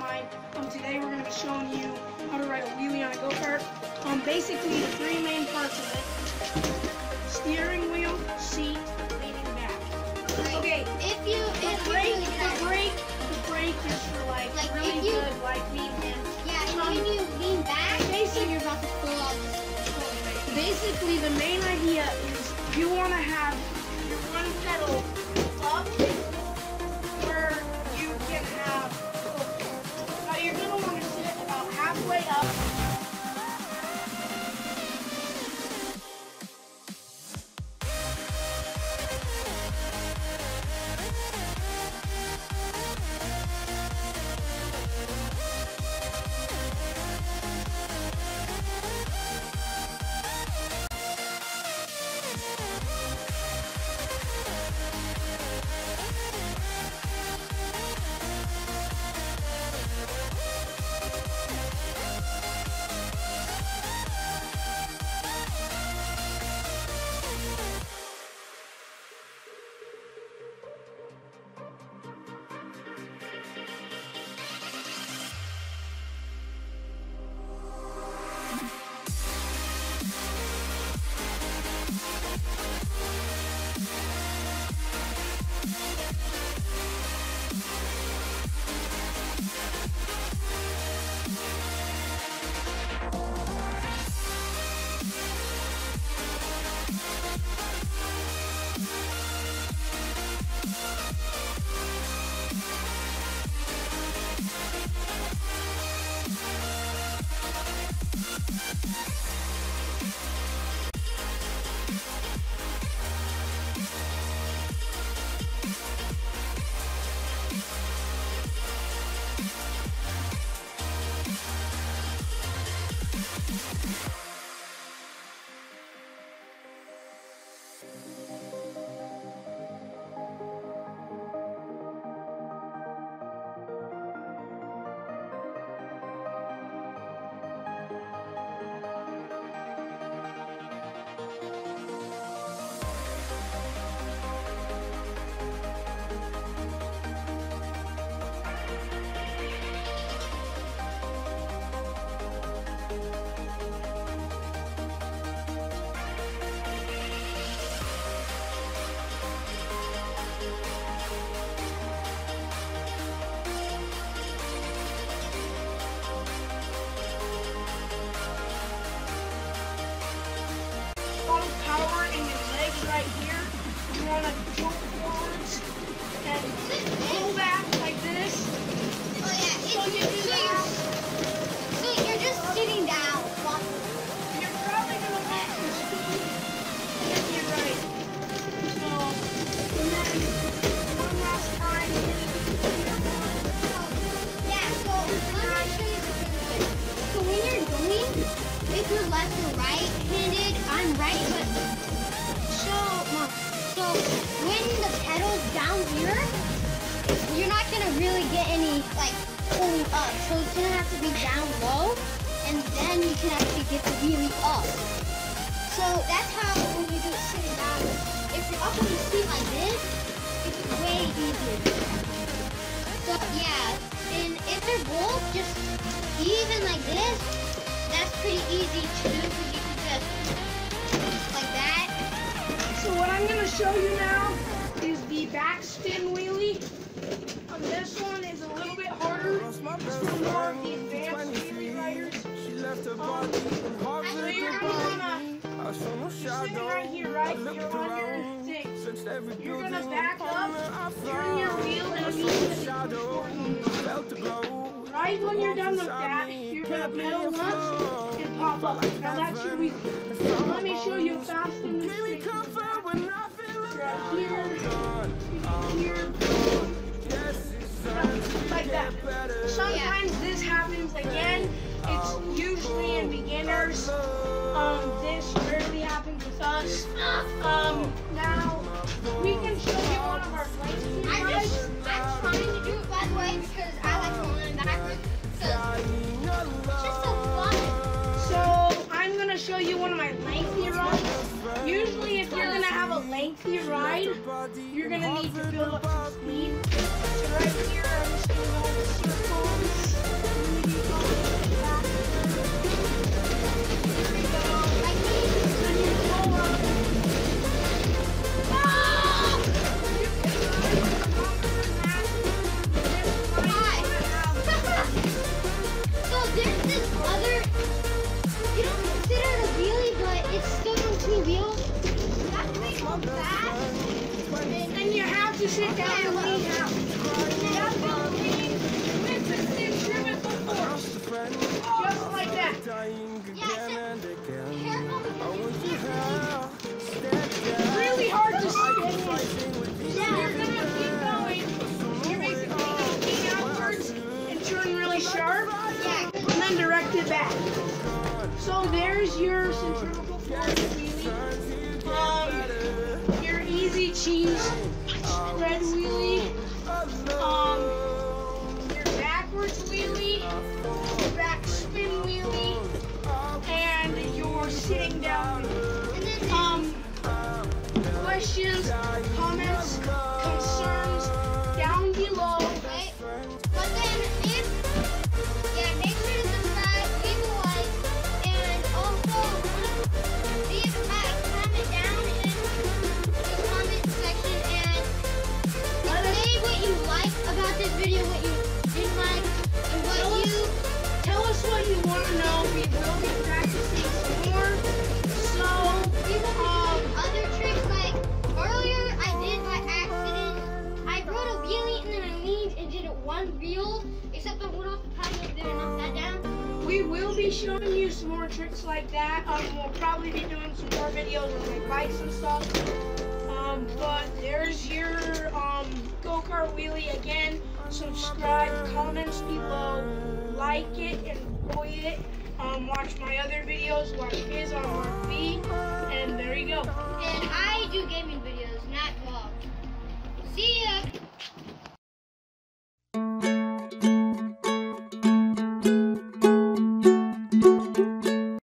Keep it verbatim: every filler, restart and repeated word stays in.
Hi. Um, today we're going to be showing you how to ride a wheelie on a go-kart. Um, basically the three main parts of it: steering wheel, seat, leaning back. Okay, if you the if brake, you the brake, the brake is for like, like really if you, good, like lean in. Yeah, and um, when you lean back, basically you're about to pull up. Basically, the main idea is you want to have your one pedal up where you can have. Now you're going to want to sit about halfway up. Power in your legs right here. You want to jump forwards and pull back like this. Oh yeah, it's, so you do so, that. You're, so you're just sitting down. You're probably going to want to scoot and you're right. So, and then one last time. Yeah, so let me show you the thing. So when you're going, if you're left or right-handed, I'm right, but so, so when the pedal's down here, you're not gonna really get any like pulling up. So it's gonna have to be down low, and then you can actually get the wheelie up. So that's how when you do it sitting down. If you're up on the seat like this, it's way easier. So yeah, and if they're both just even like this, that's pretty easy to do because you can just like that. So what I'm going to show you now is the back spin wheelie. Um, this one is a little bit harder. It's for more of the advanced wheelie riders. Um, so you're going to want to, you're sitting right here, right? You're on your thing. You're going to back up, turn your wheel, and immediately right when you're done with that, you're going to pedal once and pop up. Now that's your wheel. Let me show you fast and this thing. Right here, here, like that. Sometimes this happens again. It's usually in beginners. Um, this rarely happens with us. Um, now we can show you one of our flanks. I just, I'm trying to do it by the way because I like to learn backwards. It's just so fun. So I'm gonna show you one of my lengthy rides. Usually, if you're gonna have a lengthy ride, you're gonna need to build up some speed. So right here, I'm just gonna go in circles. sharp, Yeah. and then direct it back. So there's your centrifugal force wheelie. Um, your easy cheese spread wheelie. Um, your backwards wheelie, your back spin wheelie, and your sitting down wheelie. Um, questions, comments, concerns down below. Right? But then if yeah, make sure to subscribe, leave a like, and also leave a comment down in the comment section and say what you like about this video, what you didn't like, and what Tell you us, tell us what you want to know. We will be practicing some more. So, we will be um, doing other tricks like earlier I did by accident. I rode a wheelie and then I leaned and did it one reel, except I went off the patio there and knocked that down. we will be showing you some more tricks like that. Um, we'll probably be doing some more videos on like bikes and stuff. Um, but there's your um, go-kart wheelie again. Subscribe, comments below, like it, enjoy it. Um, watch my other videos, watch his on R V, and there you go. And I do gaming videos.